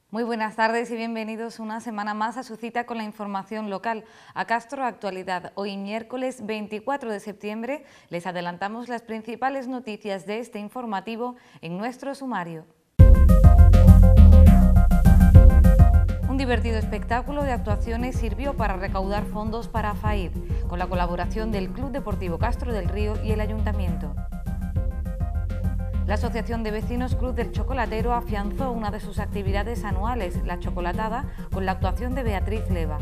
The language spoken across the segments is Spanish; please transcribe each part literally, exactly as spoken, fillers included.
Muy buenas tardes y bienvenidos una semana más a su cita con la información local. A Castro Actualidad, hoy miércoles veinticuatro de septiembre, les adelantamos las principales noticias de este informativo en nuestro sumario. Un divertido espectáculo de actuaciones sirvió para recaudar fondos para AFAID, con la colaboración del Club Deportivo Castro del Río y el Ayuntamiento. La Asociación de Vecinos Cruz del Chocolatero afianzó una de sus actividades anuales, la chocolatada, con la actuación de Beatriz Leva.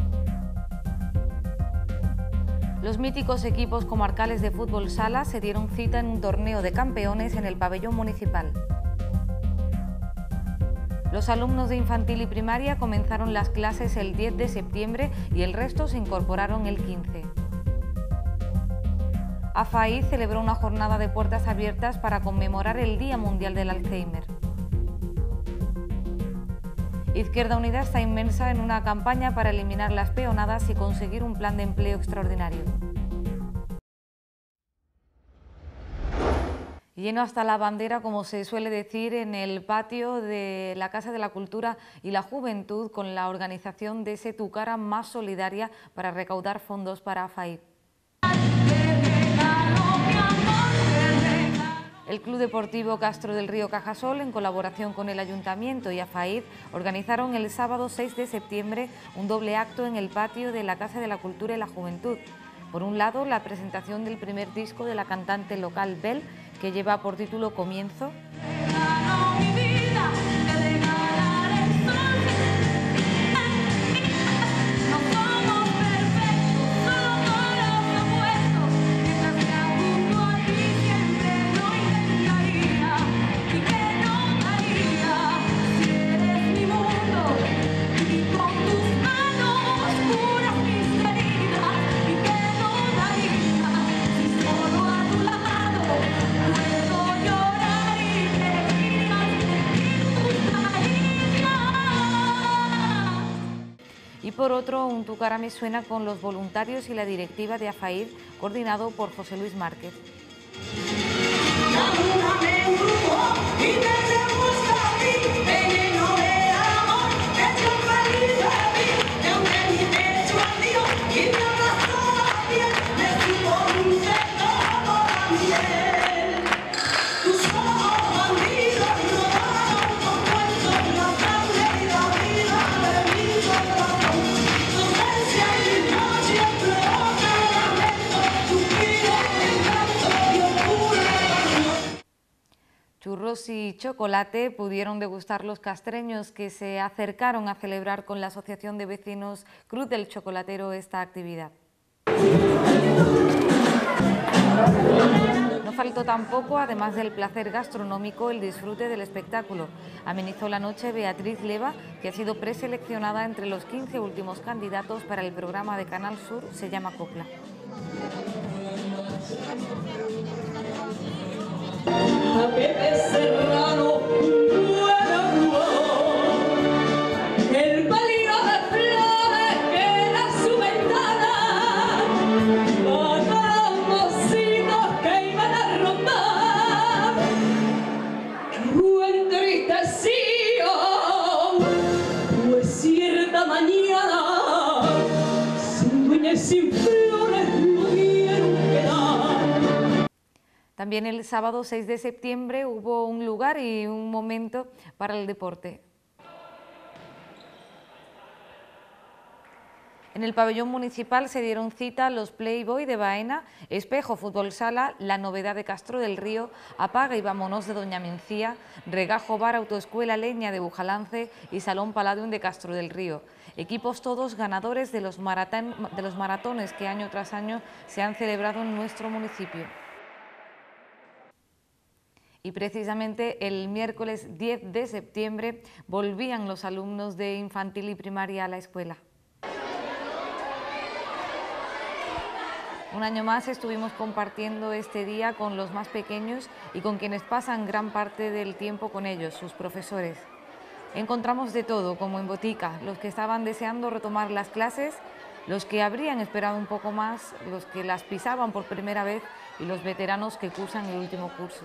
Los míticos equipos comarcales de fútbol sala se dieron cita en un torneo de campeones en el pabellón municipal. Los alumnos de infantil y primaria comenzaron las clases el diez de septiembre y el resto se incorporaron el quince. AFAID celebró una jornada de puertas abiertas para conmemorar el Día Mundial del Alzheimer. Izquierda Unida está inmersa en una campaña para eliminar las peonadas y conseguir un plan de empleo extraordinario. Lleno hasta la bandera, como se suele decir, en el patio de la Casa de la Cultura y la Juventud, con la organización de ese Tu Cara Más Solidaria para recaudar fondos para AFAID. El Club Deportivo Castro del Río Cajasol, en colaboración con el Ayuntamiento y AFAID, organizaron el sábado seis de septiembre un doble acto en el patio de la Casa de la Cultura y la Juventud. Por un lado, la presentación del primer disco de la cantante local Bel, que lleva por título Comienzo. Y por otro, un Tu Cara Me Suena con los voluntarios y la directiva de AFAID, coordinado por José Luis Márquez. Churros y chocolate pudieron degustar los castreños que se acercaron a celebrar con la Asociación de Vecinos Cruz del Chocolatero esta actividad. No faltó tampoco, además del placer gastronómico, el disfrute del espectáculo. Amenizó la noche Beatriz Leva, que ha sido preseleccionada entre los quince últimos candidatos para el programa de Canal Sur Se llama Copla. A Pepe Serrano, el palio de flores que era su ventana, con los mocitos que iban a rondar, que entristecido, pues cierta mañana, sin dueña y sin flores, no vieron quedar. También el sábado seis de septiembre hubo un lugar y un momento para el deporte. En el pabellón municipal se dieron cita los Playboy de Baena, Espejo Fútbol Sala, La Novedad de Castro del Río, Apaga y Vámonos de Doña Mencía, Regajo Bar Autoescuela Leña de Bujalance y Salón Palladium de Castro del Río. Equipos todos ganadores de los, maratón, de los maratones que año tras año se han celebrado en nuestro municipio. Y precisamente el miércoles diez de septiembre volvían los alumnos de infantil y primaria a la escuela. Un año más estuvimos compartiendo este día con los más pequeños y con quienes pasan gran parte del tiempo con ellos, sus profesores. Encontramos de todo, como en botica, los que estaban deseando retomar las clases, los que habrían esperado un poco más, los que las pisaban por primera vez y los veteranos que cursan el último curso.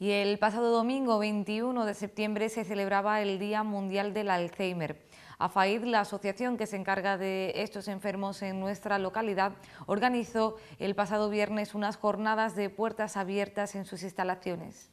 Y el pasado domingo veintiuno de septiembre se celebraba el Día Mundial del Alzheimer. AFAID, la asociación que se encarga de estos enfermos en nuestra localidad, organizó el pasado viernes unas jornadas de puertas abiertas en sus instalaciones.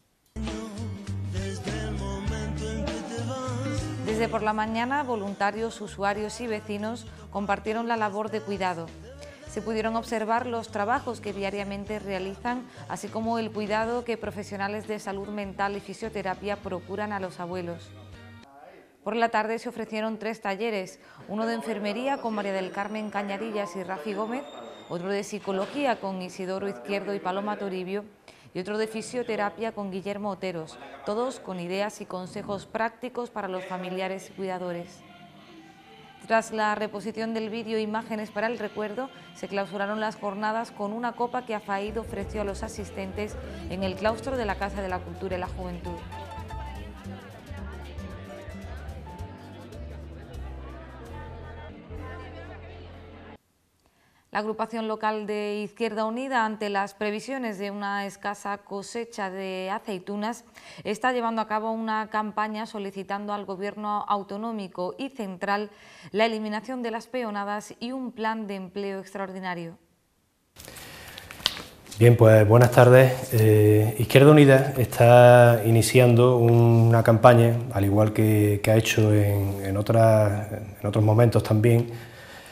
Desde por la mañana, voluntarios, usuarios y vecinos compartieron la labor de cuidado. Se pudieron observar los trabajos que diariamente realizan, así como el cuidado que profesionales de salud mental y fisioterapia procuran a los abuelos. Por la tarde se ofrecieron tres talleres, uno de enfermería con María del Carmen Cañadillas y Rafi Gómez, otro de psicología con Isidoro Izquierdo y Paloma Toribio y otro de fisioterapia con Guillermo Oteros, todos con ideas y consejos prácticos para los familiares y cuidadores. Tras la reposición del vídeo e imágenes para el recuerdo, se clausuraron las jornadas con una copa que AFAID ofreció a los asistentes en el claustro de la Casa de la Cultura y la Juventud. La agrupación local de Izquierda Unida, ante las previsiones de una escasa cosecha de aceitunas, está llevando a cabo una campaña solicitando al Gobierno autonómico y central la eliminación de las peonadas y un plan de empleo extraordinario. Bien, pues buenas tardes. Eh, Izquierda Unida está iniciando una campaña, al igual que, que ha hecho en, en, otras, en otros momentos también,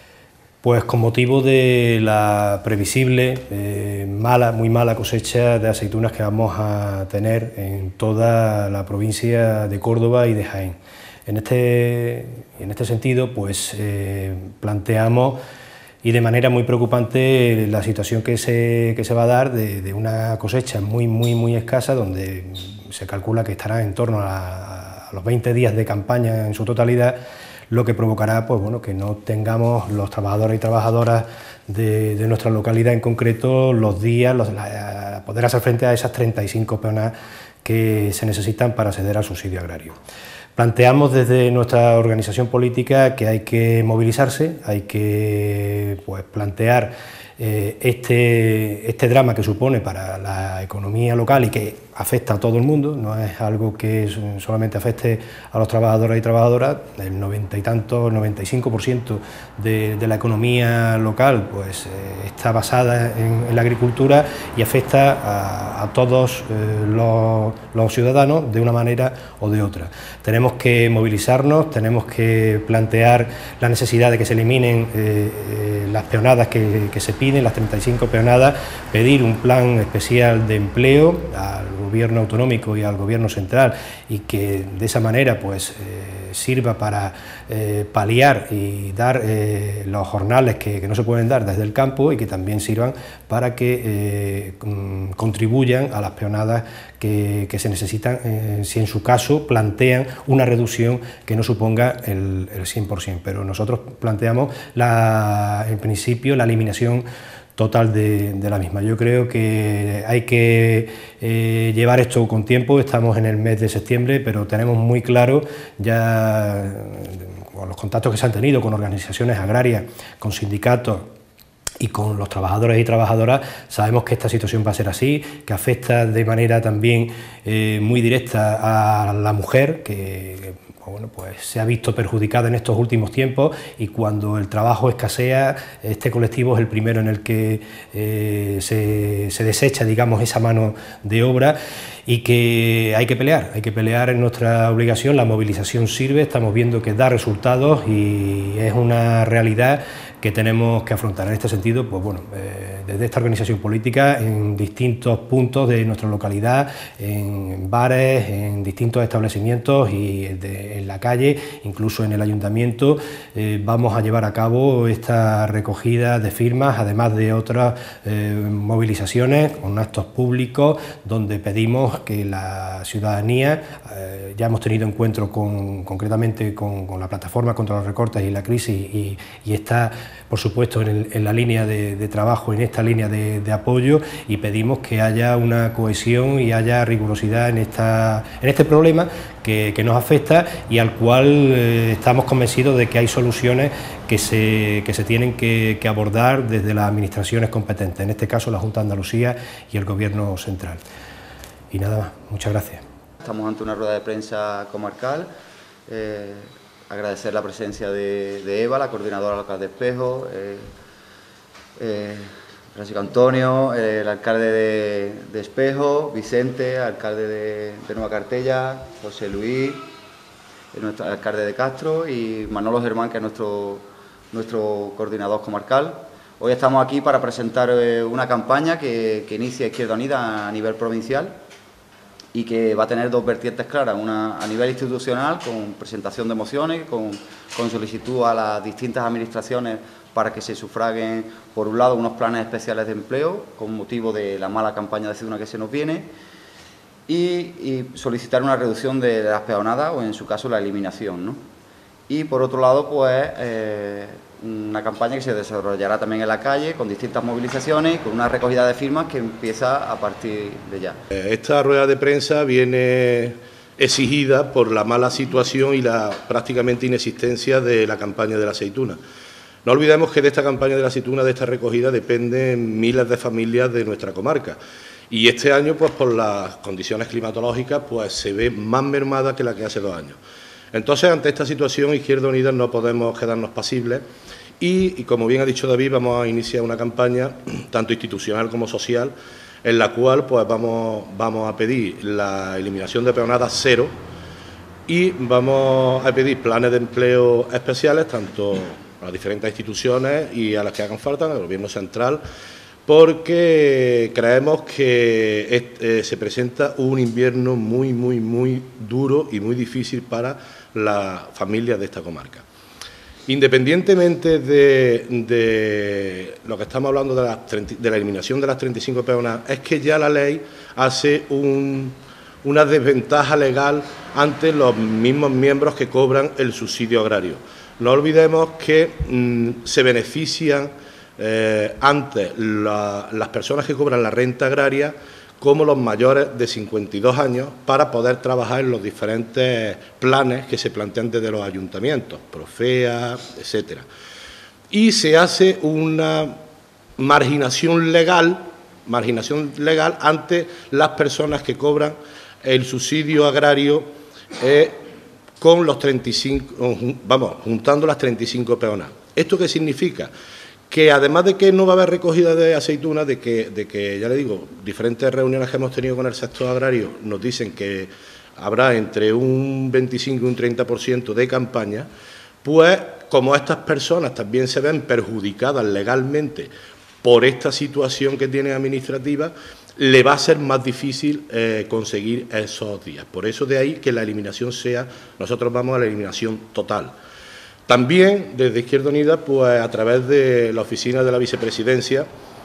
pues con motivo de la previsible, eh, mala, muy mala cosecha de aceitunas que vamos a tener en toda la provincia de Córdoba y de Jaén. En este, en este sentido, pues eh, planteamos, y de manera muy preocupante, la situación que se, que se va a dar de, de una cosecha muy, muy, muy escasa, donde se calcula que estará en torno a, a los veinte días de campaña en su totalidad, lo que provocará pues, bueno, que no tengamos los trabajadores y trabajadoras de, de nuestra localidad en concreto los días, los, la, poder hacer frente a esas treinta y cinco peonas que se necesitan para acceder al subsidio agrario. Planteamos desde nuestra organización política que hay que movilizarse, hay que pues, plantear eh, este, este drama que supone para la economía local y que afecta a todo el mundo, no es algo que solamente afecte a los trabajadores y trabajadoras. El noventa y tanto, noventa y cinco por ciento de, de la economía local pues, eh, está basada en, en la agricultura y afecta a, a todos eh, los, los ciudadanos de una manera o de otra. Tenemos que movilizarnos, tenemos que plantear la necesidad de que se eliminen eh, eh, las peonadas que, que se piden, las treinta y cinco peonadas, pedir un plan especial de empleo al Gobierno autonómico y al Gobierno central, y que de esa manera pues eh, sirva para eh, paliar y dar eh, los jornales que, que no se pueden dar desde el campo, y que también sirvan para que eh, contribuyan a las peonadas que, que se necesitan, eh, si en su caso plantean una reducción que no suponga el, el cien por cien, pero nosotros planteamos la, en principio la eliminación total de, de la misma. Yo creo que hay que eh, llevar esto con tiempo. Estamos en el mes de septiembre, pero tenemos muy claro ya con los contactos que se han tenido con organizaciones agrarias, con sindicatos y con los trabajadores y trabajadoras, sabemos que esta situación va a ser así, que afecta de manera también eh, muy directa a la mujer, que bueno, pues se ha visto perjudicada en estos últimos tiempos, y cuando el trabajo escasea, este colectivo es el primero en el que eh, se, se desecha, digamos, esa mano de obra, y que hay que pelear, hay que pelear, en nuestra obligación. La movilización sirve, estamos viendo que da resultados y es una realidad que tenemos que afrontar. En este sentido, pues bueno, eh, desde esta organización política, en distintos puntos de nuestra localidad, en bares, en distintos establecimientos y de, en la calle, incluso en el ayuntamiento, eh, vamos a llevar a cabo esta recogida de firmas, además de otras eh, movilizaciones con actos públicos, donde pedimos que la ciudadanía, eh, ya hemos tenido encuentros con, concretamente con, con la plataforma contra los recortes y la crisis, y, y está, por supuesto, en, el, en la línea de, de trabajo, en esta línea de, de apoyo, y pedimos que haya una cohesión y haya rigurosidad en, esta, en este problema que, que nos afecta y al cual eh, estamos convencidos de que hay soluciones que se, que se tienen que, que abordar desde las administraciones competentes, en este caso la Junta de Andalucía y el Gobierno central. y nada más, muchas gracias. Estamos ante una rueda de prensa comarcal. Eh, agradecer la presencia de, de Eva, la coordinadora local de Espejo, eh, eh, Francisco Antonio, eh, el alcalde de, de Espejo, Vicente, alcalde de, de Nueva Cartella, José Luis, el nuestro alcalde de Castro, y Manolo Germán, que es nuestro, nuestro coordinador comarcal. Hoy estamos aquí para presentar eh, una campaña que, que inicia Izquierda Unida a nivel provincial y que va a tener dos vertientes claras, una a nivel institucional, con presentación de mociones, con, con solicitud a las distintas administraciones para que se sufraguen, por un lado, unos planes especiales de empleo, con motivo de la mala campaña de aceituna que se nos viene, y, y solicitar una reducción de las peonadas, o en su caso la eliminación, ¿no? Y por otro lado, pues, eh, una campaña que se desarrollará también en la calle, con distintas movilizaciones, con una recogida de firmas que empieza a partir de ya. Esta rueda de prensa viene exigida por la mala situación y la prácticamente inexistencia de la campaña de la aceituna. No olvidemos que de esta campaña de la aceituna, de esta recogida, dependen miles de familias de nuestra comarca. Y este año, pues por las condiciones climatológicas, pues se ve más mermada que la que hace dos años. Entonces, ante esta situación, Izquierda Unida no podemos quedarnos pasibles y, y, como bien ha dicho David, vamos a iniciar una campaña, tanto institucional como social, en la cual pues vamos, vamos a pedir la eliminación de peonadas cero y vamos a pedir planes de empleo especiales, tanto a las diferentes instituciones y a las que hagan falta, al Gobierno central, porque creemos que es, eh, se presenta un invierno muy, muy, muy duro y muy difícil para las familias de esta comarca. Independientemente de, de lo que estamos hablando de la, de la eliminación de las treinta y cinco peonadas, es que ya la ley hace un, una desventaja legal ante los mismos miembros que cobran el subsidio agrario. No olvidemos que mmm, se benefician Eh, antes la, las personas que cobran la renta agraria como los mayores de cincuenta y dos años para poder trabajar en los diferentes planes que se plantean desde los ayuntamientos, Profea, etcétera. Y se hace una marginación legal, marginación legal ante las personas que cobran el subsidio agrario eh, con los treinta y cinco, vamos, juntando las treinta y cinco peonadas. ¿Esto qué significa? Que además de que no va a haber recogida de aceitunas, de que, de que, ya le digo, diferentes reuniones que hemos tenido con el sector agrario nos dicen que habrá entre un veinticinco y un treinta por ciento de campaña, pues como estas personas también se ven perjudicadas legalmente por esta situación que tienen administrativa, le va a ser más difícil eh, conseguir esos días. Por eso de ahí que la eliminación sea, nosotros vamos a la eliminación total. También, desde Izquierda Unida, pues a través de la oficina de la vicepresidencia,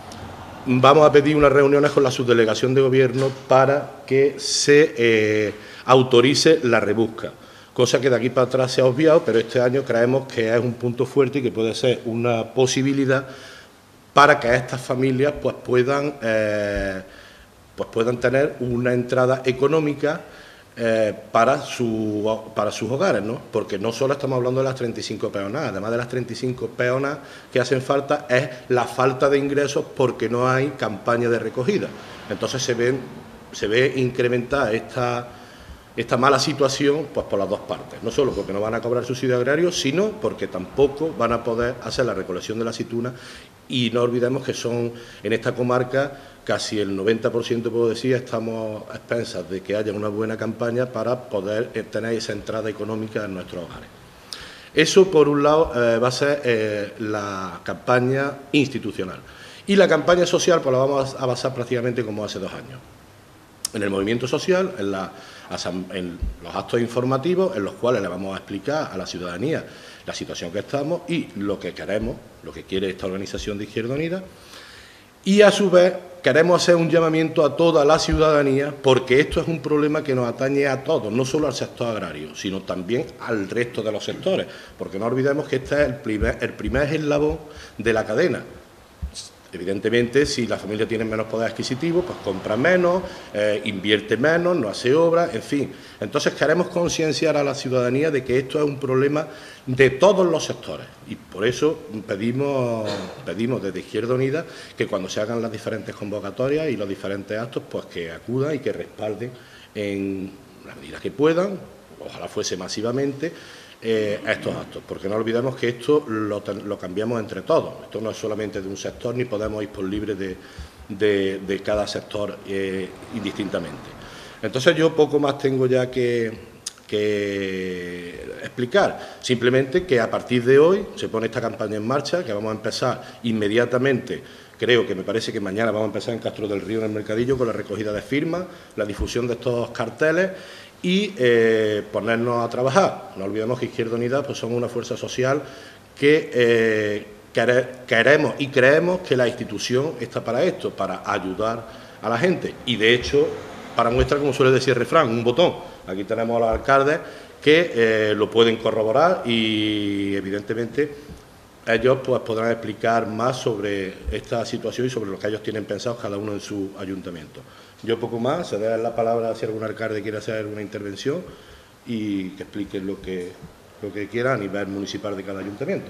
vamos a pedir unas reuniones con la subdelegación de Gobierno para que se eh, autorice la rebusca, cosa que de aquí para atrás se ha obviado, pero este año creemos que es un punto fuerte y que puede ser una posibilidad para que estas familias pues puedan, eh, pues puedan tener una entrada económica Eh, para, su, para sus hogares, ¿no? Porque no solo estamos hablando de las treinta y cinco peonadas, además de las treinta y cinco peonas que hacen falta, es la falta de ingresos porque no hay campaña de recogida. Entonces se, ven, se ve incrementada esta, esta mala situación pues por las dos partes, no solo porque no van a cobrar subsidio agrario, sino porque tampoco van a poder hacer la recolección de la aceituna, y no olvidemos que son en esta comarca casi el noventa por ciento, puedo decir, estamos a expensas de que haya una buena campaña para poder tener esa entrada económica en nuestros hogares. Eso, por un lado, eh, va a ser eh, la campaña institucional. Y la campaña social pues la vamos a basar prácticamente como hace dos años. En el movimiento social, en, la, en los actos informativos, en los cuales le vamos a explicar a la ciudadanía la situación que estamos y lo que queremos, lo que quiere esta organización de Izquierda Unida. Y, a su vez, queremos hacer un llamamiento a toda la ciudadanía, porque esto es un problema que nos atañe a todos, no solo al sector agrario, sino también al resto de los sectores, porque no olvidemos que este es el primer, el primer eslabón de la cadena. Evidentemente, si la familia tiene menos poder adquisitivo, pues compra menos, eh, invierte menos, no hace obras, en fin. Entonces queremos concienciar a la ciudadanía de que esto es un problema de todos los sectores y por eso pedimos, pedimos desde Izquierda Unida que cuando se hagan las diferentes convocatorias y los diferentes actos, pues que acudan y que respalden en la medida que puedan, ojalá fuese masivamente, Eh, a estos actos, porque no olvidemos que esto lo, lo cambiamos entre todos, esto no es solamente de un sector ni podemos ir por libre de, de, de cada sector eh, indistintamente. Entonces yo poco más tengo ya que, que explicar, simplemente que a partir de hoy se pone esta campaña en marcha, que vamos a empezar inmediatamente. Creo que me parece que mañana vamos a empezar en Castro del Río, en el Mercadillo, con la recogida de firmas, la difusión de estos carteles y eh, ponernos a trabajar. No olvidemos que Izquierda Unida pues, somos una fuerza social que eh, queremos y creemos que la institución está para esto, para ayudar a la gente. Y, de hecho, para muestra, como suele decir el refrán, un botón. Aquí tenemos a los alcaldes que eh, lo pueden corroborar y, evidentemente, ellos pues, podrán explicar más sobre esta situación y sobre lo que ellos tienen pensado cada uno en su ayuntamiento. Yo poco más, se dé la palabra si algún alcalde quiere hacer alguna intervención y que expliquen lo que, lo que quiera a nivel municipal de cada ayuntamiento.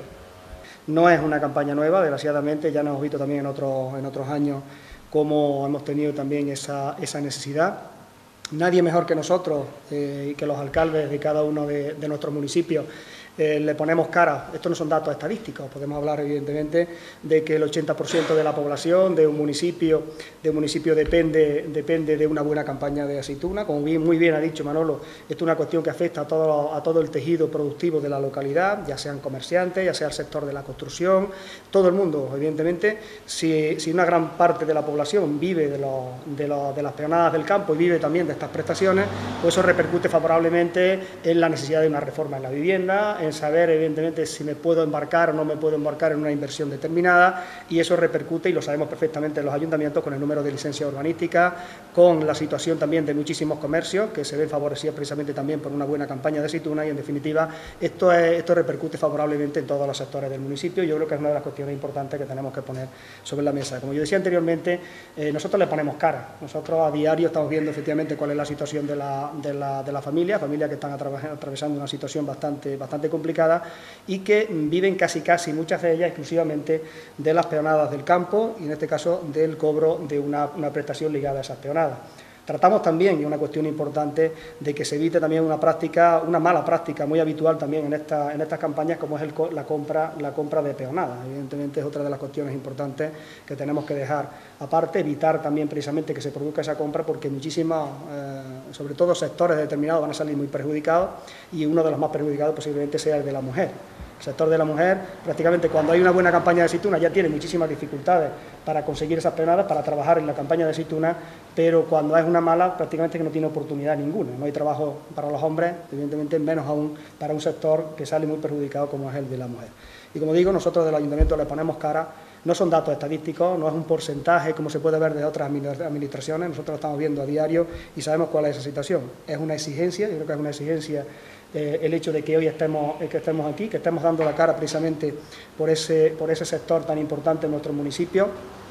No es una campaña nueva, desgraciadamente, ya nos hemos visto también en otros, en otros años cómo hemos tenido también esa, esa necesidad. Nadie mejor que nosotros eh, y que los alcaldes de cada uno de, de nuestros municipios Eh, le ponemos cara. Estos no son datos estadísticos, podemos hablar evidentemente de que el ochenta por ciento de la población de un municipio, de un municipio depende, depende de una buena campaña de aceituna. Como bien, muy bien ha dicho Manolo, esto es una cuestión que afecta a todo, a todo el tejido productivo de la localidad, ya sean comerciantes, ya sea el sector de la construcción, todo el mundo, evidentemente. Si, si una gran parte de la población vive de, lo, de, lo, de las peonadas del campo y vive también de estas prestaciones, pues eso repercute favorablemente en la necesidad de una reforma en la vivienda, en saber evidentemente si me puedo embarcar o no me puedo embarcar en una inversión determinada, y eso repercute, y lo sabemos perfectamente en los ayuntamientos, con el número de licencias urbanísticas, con la situación también de muchísimos comercios que se ven favorecidos precisamente también por una buena campaña de aceituna, y en definitiva esto, es, esto repercute favorablemente en todos los sectores del municipio. Yo creo que es una de las cuestiones importantes que tenemos que poner sobre la mesa. Como yo decía anteriormente, eh, nosotros le ponemos cara, nosotros a diario estamos viendo efectivamente cuál es la situación de la, de la, de la familia, familias que están atravesando una situación bastante, bastante complicada y que viven casi casi, muchas de ellas, exclusivamente de las peonadas del campo y en este caso del cobro de una, una prestación ligada a esas peonadas. Tratamos también, y una cuestión importante, de que se evite también una práctica, una mala práctica muy habitual también en, esta, en estas campañas, como es el, la, compra, la compra de peonadas. Evidentemente es otra de las cuestiones importantes que tenemos que dejar aparte, evitar también precisamente que se produzca esa compra, porque muchísimos, eh, sobre todo sectores determinados, van a salir muy perjudicados, y uno de los más perjudicados posiblemente sea el de la mujer. El sector de la mujer, prácticamente cuando hay una buena campaña de aceituna, ya tiene muchísimas dificultades para conseguir esas peonadas, para trabajar en la campaña de aceituna, pero cuando es una mala, prácticamente que no tiene oportunidad ninguna. No hay trabajo para los hombres, evidentemente menos aún para un sector que sale muy perjudicado como es el de la mujer. Y como digo, nosotros del ayuntamiento le ponemos cara. No son datos estadísticos, no es un porcentaje como se puede ver de otras administraciones, nosotros lo estamos viendo a diario y sabemos cuál es esa situación. Es una exigencia, yo creo que es una exigencia eh, el hecho de que hoy estemos, que estemos aquí, que estemos dando la cara precisamente por ese, por ese sector tan importante en nuestro municipio.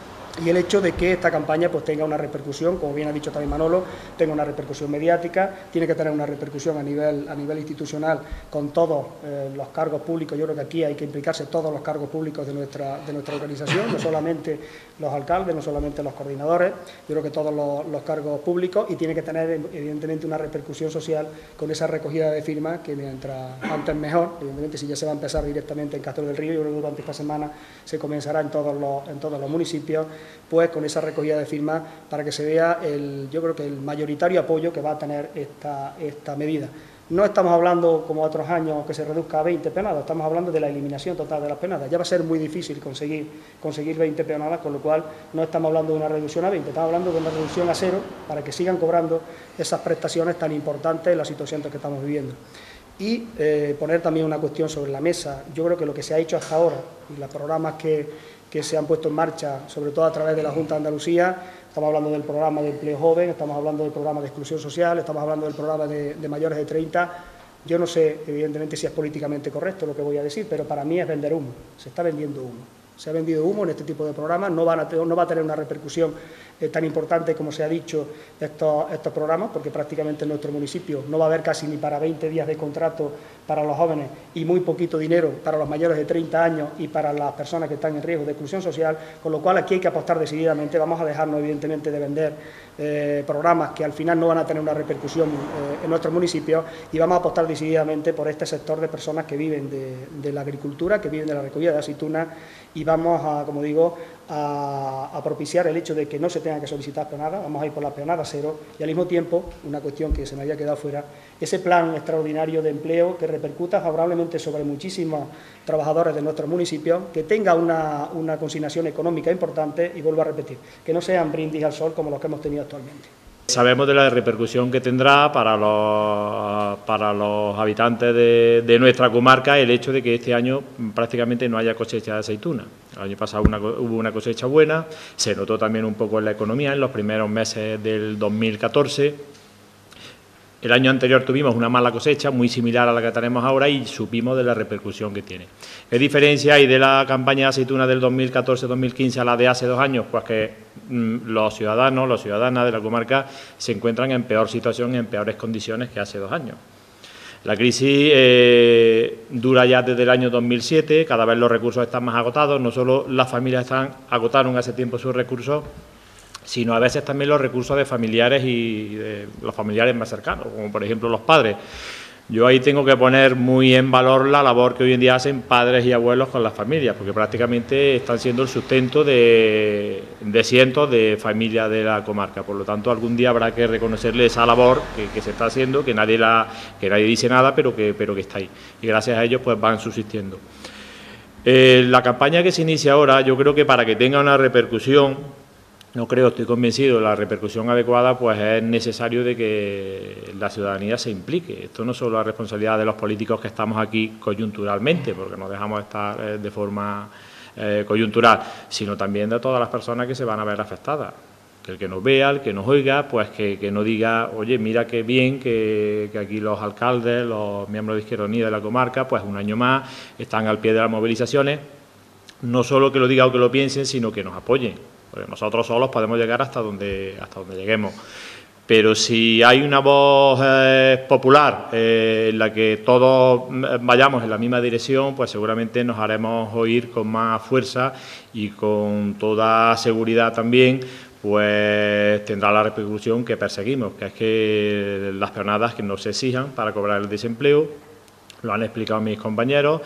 Y el hecho de que esta campaña pues tenga una repercusión, como bien ha dicho también Manolo, tenga una repercusión mediática, tiene que tener una repercusión a nivel, a nivel institucional con todos eh, los cargos públicos. Yo creo que aquí hay que implicarse todos los cargos públicos de nuestra, de nuestra organización, no solamente los alcaldes, no solamente los coordinadores, yo creo que todos los, los cargos públicos, y tiene que tener evidentemente una repercusión social con esa recogida de firmas, que mientras antes mejor. Evidentemente, si ya se va a empezar directamente en Castro del Río, yo creo que durante esta semana se comenzará en todos los, en todos los municipios, pues con esa recogida de firmas, para que se vea el, yo creo que el mayoritario apoyo que va a tener esta, esta medida. No estamos hablando, como otros años, que se reduzca a veinte peonadas, estamos hablando de la eliminación total de las peonadas. Ya va a ser muy difícil conseguir, conseguir veinte peonadas, con lo cual no estamos hablando de una reducción a veinte, estamos hablando de una reducción a cero, para que sigan cobrando esas prestaciones tan importantes en la situación que estamos viviendo. Y eh, poner también una cuestión sobre la mesa. Yo creo que lo que se ha hecho hasta ahora, y los programas que que se han puesto en marcha, sobre todo a través de la Junta de Andalucía, estamos hablando del programa de empleo joven, estamos hablando del programa de exclusión social, estamos hablando del programa de, de mayores de treinta. Yo no sé, evidentemente, si es políticamente correcto lo que voy a decir, pero para mí es vender humo, se está vendiendo humo. Se ha vendido humo en este tipo de programas, no, van a, no va a tener una repercusión eh, tan importante como se ha dicho estos, estos programas, porque prácticamente en nuestro municipio no va a haber casi ni para veinte días de contrato para los jóvenes y muy poquito dinero para los mayores de treinta años y para las personas que están en riesgo de exclusión social, con lo cual aquí hay que apostar decididamente. Vamos a dejarnos evidentemente de vender eh, programas que al final no van a tener una repercusión eh, en nuestros municipios, y vamos a apostar decididamente por este sector de personas que viven de, de la agricultura, que viven de la recogida de aceitunas, y vamos a, como digo, a, a propiciar el hecho de que no se tenga que solicitar peonada. Vamos a ir por la peonada cero, y al mismo tiempo, una cuestión que se me había quedado fuera, ese plan extraordinario de empleo que repercuta favorablemente sobre muchísimos trabajadores de nuestros municipios, que tenga una, una consignación económica importante, y vuelvo a repetir, que no sean brindis al sol como los que hemos tenido actualmente. Sabemos de la repercusión que tendrá para los, para los habitantes de, de nuestra comarca el hecho de que este año prácticamente no haya cosecha de aceituna. El año pasado una, hubo una cosecha buena, se notó también un poco en la economía en los primeros meses del dos mil catorce. El año anterior tuvimos una mala cosecha, muy similar a la que tenemos ahora, y supimos de la repercusión que tiene. ¿Qué diferencia hay de la campaña de aceituna del dos mil catorce dos mil quince a la de hace dos años? Pues que mmm, los ciudadanos, las ciudadanas de la comarca se encuentran en peor situación y en peores condiciones que hace dos años. La crisis eh, dura ya desde el año dos mil siete, cada vez los recursos están más agotados, no solo las familias están, agotaron hace tiempo sus recursos, sino a veces también los recursos de familiares y de los familiares más cercanos, como por ejemplo los padres. Yo ahí tengo que poner muy en valor la labor que hoy en día hacen padres y abuelos con las familias, porque prácticamente están siendo el sustento de, de cientos de familias de la comarca. Por lo tanto, algún día habrá que reconocerle esa labor que, que se está haciendo, que nadie, la, que nadie dice nada, pero que, pero que está ahí. Y gracias a ellos pues van subsistiendo. Eh, la campaña que se inicia ahora, yo creo que para que tenga una repercusión, no creo, estoy convencido de la repercusión adecuada, pues es necesario de que la ciudadanía se implique. Esto no es solo la responsabilidad de los políticos que estamos aquí coyunturalmente, porque nos dejamos estar eh, de forma eh, coyuntural, sino también de todas las personas que se van a ver afectadas. Que el que nos vea, el que nos oiga, pues que, que no diga, oye, mira qué bien que, que aquí los alcaldes, los miembros de Izquierda Unida de la comarca, pues un año más están al pie de las movilizaciones. No solo que lo digan o que lo piensen, sino que nos apoyen. Porque nosotros solos podemos llegar hasta donde, hasta donde lleguemos. Pero si hay una voz eh, popular eh, en la que todos vayamos en la misma dirección, pues seguramente nos haremos oír con más fuerza y con toda seguridad también, pues tendrá la repercusión que perseguimos, que es que las peonadas que nos exijan para cobrar el desempleo. Lo han explicado mis compañeros.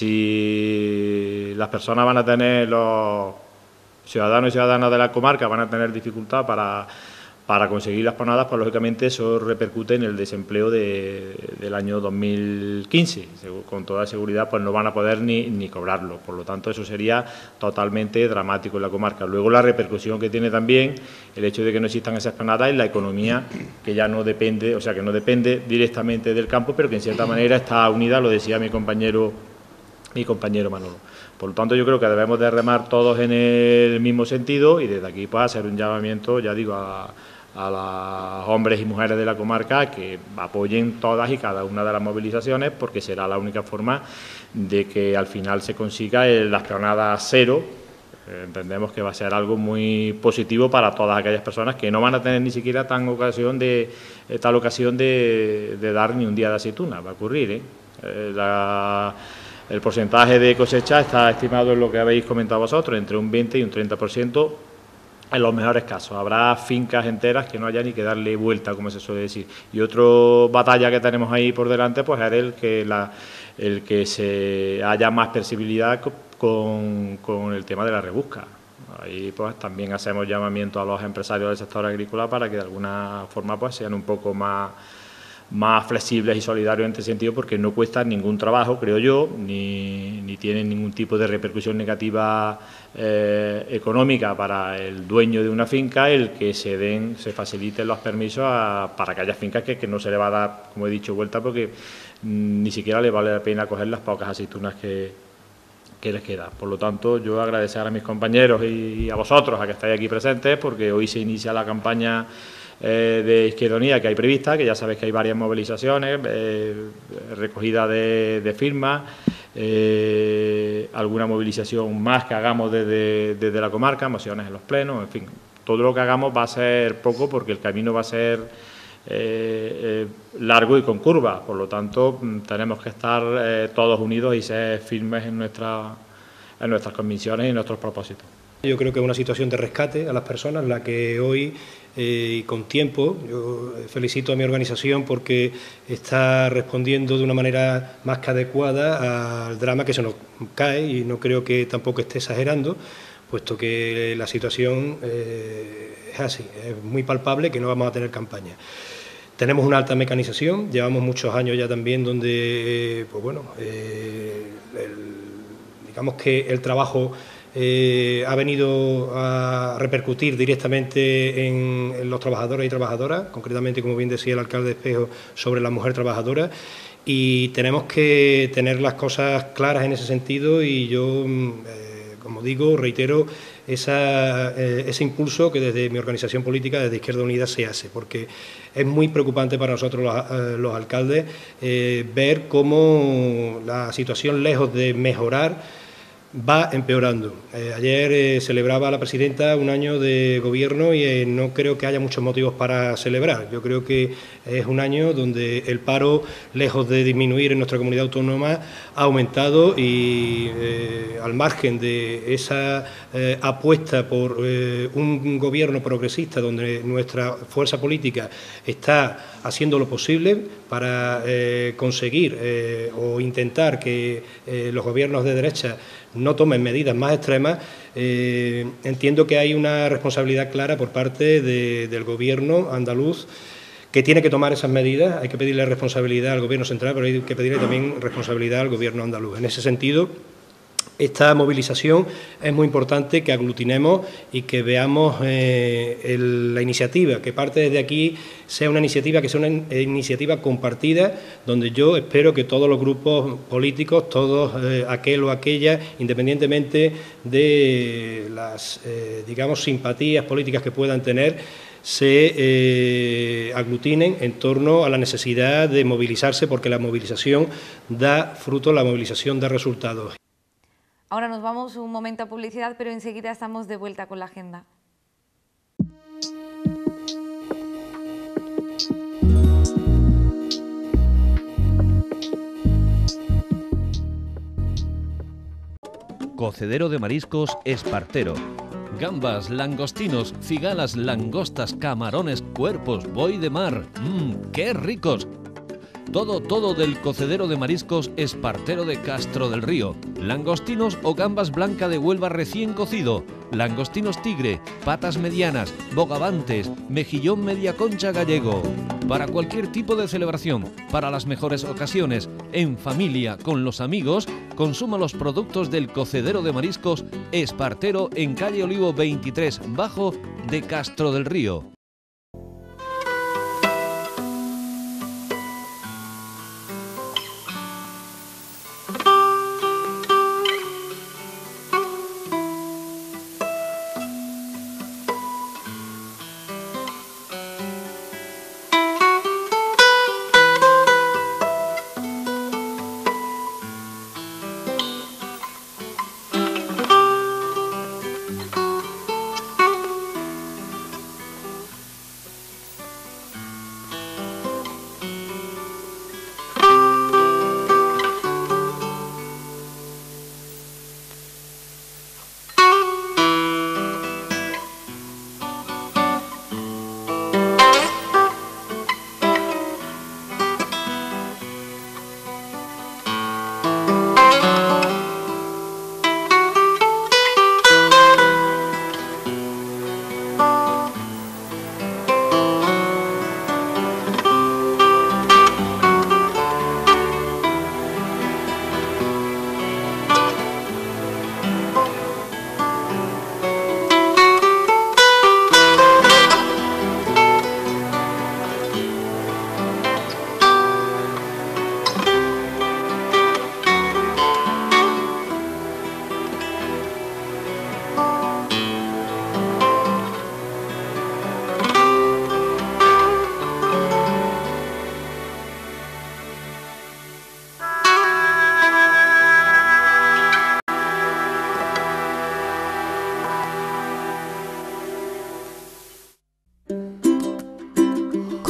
Si las personas van a tener, los ciudadanos y ciudadanas de la comarca van a tener dificultad para, para conseguir las peonadas, pues lógicamente eso repercute en el desempleo de, del año dos mil quince. Con toda seguridad pues no van a poder ni, ni cobrarlo. Por lo tanto, eso sería totalmente dramático en la comarca. Luego la repercusión que tiene también el hecho de que no existan esas peonadas en la economía, que ya no depende, o sea, que no depende directamente del campo, pero que en cierta manera está unida, lo decía mi compañero, mi compañero Manolo. Por lo tanto, yo creo que debemos de remar todos en el mismo sentido, y desde aquí pues hacer un llamamiento, ya digo, a, a los hombres y mujeres de la comarca que apoyen todas y cada una de las movilizaciones, porque será la única forma de que al final se consiga el, las peonadas cero. Eh, entendemos que va a ser algo muy positivo para todas aquellas personas que no van a tener ni siquiera tan ocasión de, tal ocasión de, de dar ni un día de aceituna. Va a ocurrir, ¿eh? Eh, la, El porcentaje de cosecha está estimado en lo que habéis comentado vosotros, entre un veinte y un treinta por ciento en los mejores casos. Habrá fincas enteras que no haya ni que darle vuelta, como se suele decir. Y otra batalla que tenemos ahí por delante pues es el que, la, el que se haya más percibilidad con, con el tema de la rebusca. Ahí pues también hacemos llamamiento a los empresarios del sector agrícola para que de alguna forma pues sean un poco más... más flexibles y solidarios en este sentido, porque no cuesta ningún trabajo, creo yo, ni, ni tienen ningún tipo de repercusión negativa eh, económica para el dueño de una finca el que se den, se faciliten los permisos a, para aquellas fincas que, que no se le va a dar, como he dicho, vuelta, porque mm, ni siquiera le vale la pena coger las pocas aceitunas que, que les queda. Por lo tanto, yo agradecer a mis compañeros y, y a vosotros a que estáis aquí presentes, porque hoy se inicia la campaña Eh, de Izquierda Unida que hay prevista, que ya sabéis que hay varias movilizaciones, eh, recogida de, de firmas, eh, alguna movilización más que hagamos desde, desde la comarca, mociones en los plenos, en fin, todo lo que hagamos va a ser poco porque el camino va a ser eh, eh, largo y con curva, por lo tanto tenemos que estar eh, todos unidos y ser firmes en, nuestra, en nuestras convicciones y en nuestros propósitos. Yo creo que es una situación de rescate a las personas, la que hoy, eh, y con tiempo, yo felicito a mi organización porque está respondiendo de una manera más que adecuada al drama que se nos cae, y no creo que tampoco esté exagerando, puesto que la situación eh, es así, es muy palpable que no vamos a tener campaña. Tenemos una alta mecanización, llevamos muchos años ya también donde, eh, pues bueno, eh, el, digamos que el trabajo Eh, ha venido a repercutir directamente en, en los trabajadores y trabajadoras, concretamente, como bien decía el alcalde de Espejo, sobre la mujer trabajadora, y tenemos que tener las cosas claras en ese sentido, y yo, eh, como digo, reitero esa, eh, ese impulso que desde mi organización política, desde Izquierda Unida, se hace, porque es muy preocupante para nosotros los, eh, los alcaldes eh, ver cómo la situación, lejos de mejorar, va empeorando. Eh, ayer eh, celebraba la presidenta un año de gobierno y eh, no creo que haya muchos motivos para celebrar. Yo creo que es un año donde el paro, lejos de disminuir en nuestra comunidad autónoma, ha aumentado, y eh, al margen de esa eh, apuesta por eh, un gobierno progresista donde nuestra fuerza política está haciendo lo posible para eh, conseguir eh, o intentar que eh, los gobiernos de derecha no tomen medidas más extremas, eh, entiendo que hay una responsabilidad clara por parte de, del Gobierno andaluz, que tiene que tomar esas medidas. Hay que pedirle responsabilidad al Gobierno central, pero hay que pedirle también responsabilidad al Gobierno andaluz. En ese sentido, esta movilización es muy importante que aglutinemos y que veamos eh, el, la iniciativa, que parte desde aquí sea una iniciativa que sea una iniciativa compartida, donde yo espero que todos los grupos políticos, todos eh, aquel o aquella, independientemente de las, eh, digamos, simpatías políticas que puedan tener, se eh, aglutinen en torno a la necesidad de movilizarse, porque la movilización da fruto, la movilización da resultados. Ahora nos vamos un momento a publicidad, pero enseguida estamos de vuelta con la agenda. Cocedero de mariscos Espartero. Gambas, langostinos, cigalas, langostas, camarones, cuerpos, buey de mar. ¡Mmm, qué ricos! Todo, todo del Cocedero de mariscos Espartero de Castro del Río. Langostinos o gambas blanca de Huelva recién cocido. Langostinos tigre, patas medianas, bogavantes, mejillón media concha gallego. Para cualquier tipo de celebración, para las mejores ocasiones, en familia, con los amigos, consuma los productos del Cocedero de mariscos Espartero en calle Olivo veintitrés Bajo de Castro del Río.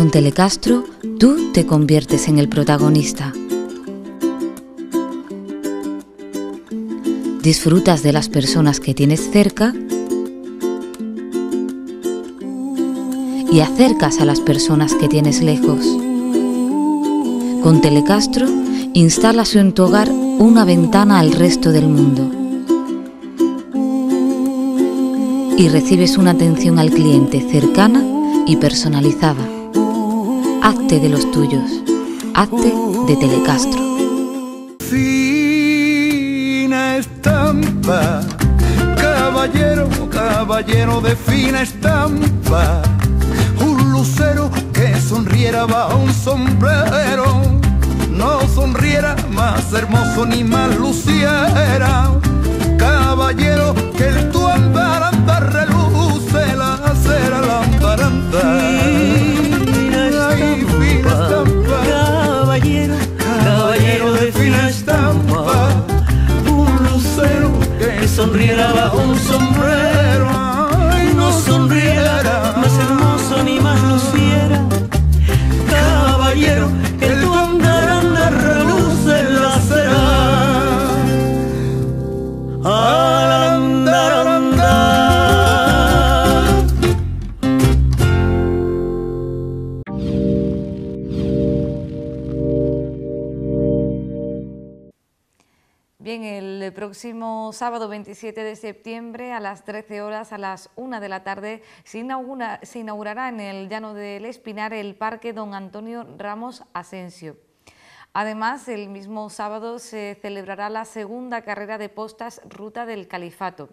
Con Telecastro, tú te conviertes en el protagonista. Disfrutas de las personas que tienes cerca y acercas a las personas que tienes lejos. Con Telecastro, instalas en tu hogar una ventana al resto del mundo y recibes una atención al cliente cercana y personalizada. Hazte de los tuyos. Hazte de Telecastro. Fina estampa, caballero, caballero de fina estampa, un lucero que sonriera bajo un sombrero, no sonriera más hermoso ni más luciera. Caballero, que el tu ambaranda reluce la cera lambaranda. Ay, fina estampa, caballero, caballero de fina estampa, un lucero que sonriera bajo un sombrero, ay, no sonriera más hermoso ni más luciera. Caballero, que el tu andaranda reluce la cera al andaranda. Bien, el próximo sábado veintisiete de septiembre a las trece horas, a las una de la tarde, se, inaugura, se inaugurará en el Llano del Espinar el Parque Don Antonio Ramos Asensio. Además, el mismo sábado se celebrará la segunda carrera de postas Ruta del Califato.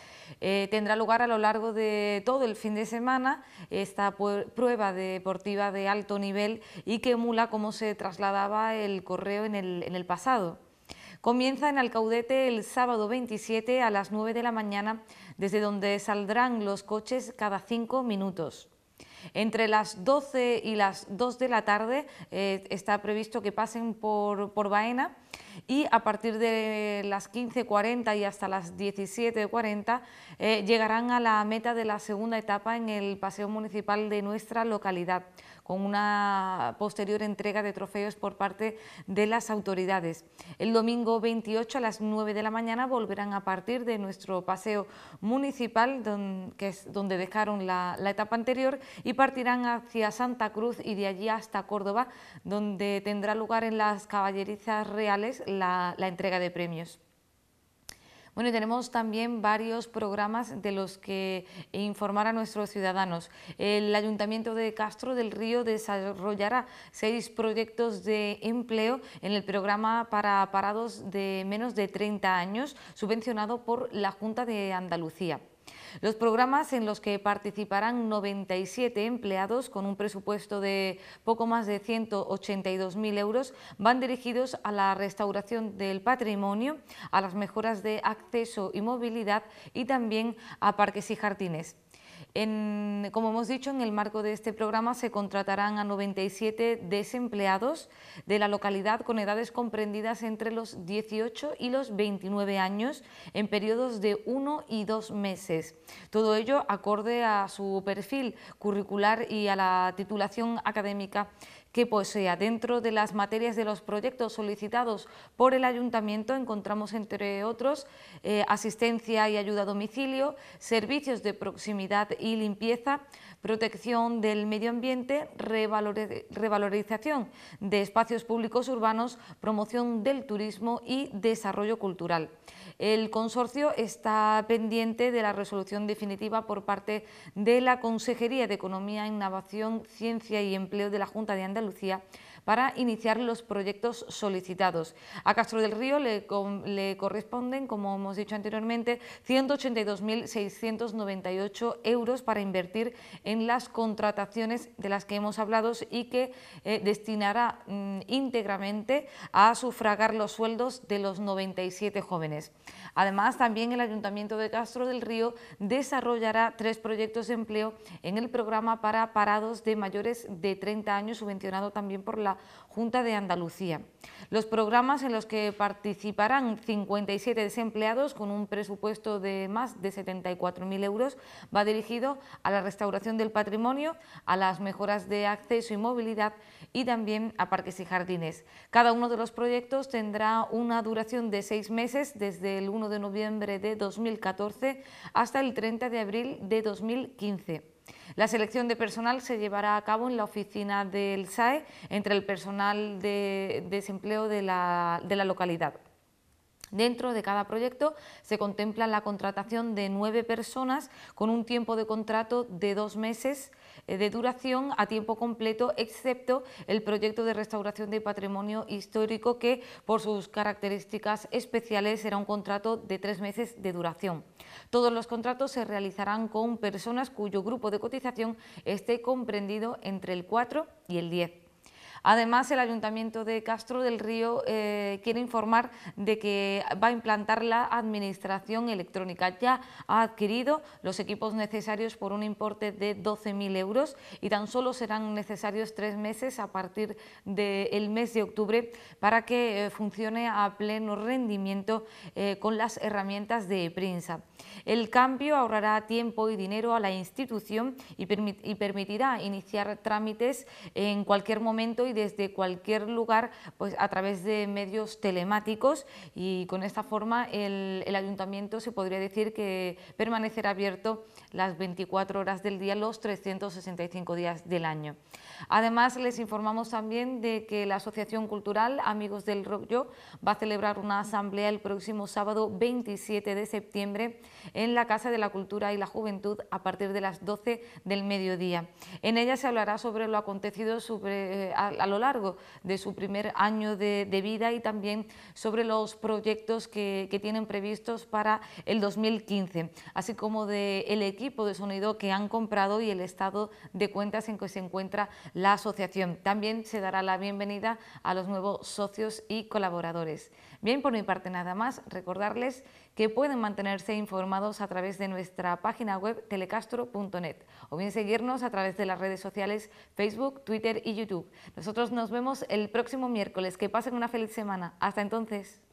Eh, tendrá lugar a lo largo de todo el fin de semana esta prueba deportiva de alto nivel y que emula cómo se trasladaba el correo en el, en el pasado. Comienza en Alcaudete el sábado veintisiete a las nueve de la mañana, desde donde saldrán los coches cada cinco minutos. Entre las doce y las dos de la tarde eh, está previsto que pasen por, por Baena, y a partir de las quince cuarenta y hasta las diecisiete cuarenta eh, llegarán a la meta de la segunda etapa en el Paseo Municipal de nuestra localidad, con una posterior entrega de trofeos por parte de las autoridades. El domingo veintiocho a las nueve de la mañana volverán a partir de nuestro paseo municipal, don, que es donde dejaron la, la etapa anterior, y partirán hacia Santa Cruz y de allí hasta Córdoba, donde tendrá lugar en las caballerizas reales la, la entrega de premios. Bueno, y tenemos también varios programas de los que informar a nuestros ciudadanos. El Ayuntamiento de Castro del Río desarrollará seis proyectos de empleo en el programa para parados de menos de treinta años, subvencionado por la Junta de Andalucía. Los programas, en los que participarán noventa y siete empleados con un presupuesto de poco más de ciento ochenta y dos mil euros, van dirigidos a la restauración del patrimonio, a las mejoras de acceso y movilidad y también a parques y jardines. En, como hemos dicho, en el marco de este programa se contratarán a noventa y siete desempleados de la localidad con edades comprendidas entre los dieciocho y los veintinueve años en periodos de uno y dos meses. Todo ello acorde a su perfil curricular y a la titulación académica que posea. Dentro de las materias de los proyectos solicitados por el Ayuntamiento encontramos, entre otros, eh, asistencia y ayuda a domicilio, servicios de proximidad y limpieza, protección del medio ambiente, revalor- revalorización de espacios públicos urbanos, promoción del turismo y desarrollo cultural. El consorcio está pendiente de la resolución definitiva por parte de la Consejería de Economía, Innovación, Ciencia y Empleo de la Junta de Andalucía para iniciar los proyectos solicitados. A Castro del Río le, le corresponden, como hemos dicho anteriormente, ciento ochenta y dos mil seiscientos noventa y ocho euros para invertir en las contrataciones de las que hemos hablado y que eh, destinará mm, íntegramente a sufragar los sueldos de los noventa y siete jóvenes. Además, también el Ayuntamiento de Castro del Río desarrollará tres proyectos de empleo en el programa para parados de mayores de treinta años, subvencionado también por la la Junta de Andalucía. Los programas en los que participarán cincuenta y siete desempleados con un presupuesto de más de setenta y cuatro mil euros va dirigido a la restauración del patrimonio, a las mejoras de acceso y movilidad y también a parques y jardines. Cada uno de los proyectos tendrá una duración de seis meses desde el uno de noviembre de dos mil catorce hasta el treinta de abril de dos mil quince. La selección de personal se llevará a cabo en la oficina del S A E entre el personal de desempleo de la, de la localidad. Dentro de cada proyecto se contempla la contratación de nueve personas con un tiempo de contrato de dos meses de duración a tiempo completo, excepto el proyecto de restauración de patrimonio histórico que, por sus características especiales, será un contrato de tres meses de duración. Todos los contratos se realizarán con personas cuyo grupo de cotización esté comprendido entre el cuatro y el diez. Además, el Ayuntamiento de Castro del Río eh, quiere informar de que va a implantar la administración electrónica. Ya ha adquirido los equipos necesarios por un importe de doce mil euros y tan solo serán necesarios tres meses a partir del mes de octubre para que eh, funcione a pleno rendimiento eh, con las herramientas de prensa. El cambio ahorrará tiempo y dinero a la institución y, permit y permitirá iniciar trámites en cualquier momento y desde cualquier lugar, pues a través de medios telemáticos, y con esta forma el, el ayuntamiento se podría decir que permanecerá abierto las veinticuatro horas del día, los trescientos sesenta y cinco días del año. Además, les informamos también de que la Asociación Cultural Amigos del Rollo va a celebrar una asamblea el próximo sábado veintisiete de septiembre en la Casa de la Cultura y la Juventud a partir de las doce del mediodía. En ella se hablará sobre lo acontecido sobre, a, a lo largo de su primer año de, de vida y también sobre los proyectos que, que tienen previstos para el dos mil quince, así como del equipo de sonido que han comprado y el estado de cuentas en que se encuentra la asociación. También se dará la bienvenida a los nuevos socios y colaboradores. Bien, por mi parte nada más, recordarles que pueden mantenerse informados a través de nuestra página web telecastro punto net o bien seguirnos a través de las redes sociales Facebook, Twitter y YouTube. Nosotros nos vemos el próximo miércoles. Que pasen una feliz semana. Hasta entonces.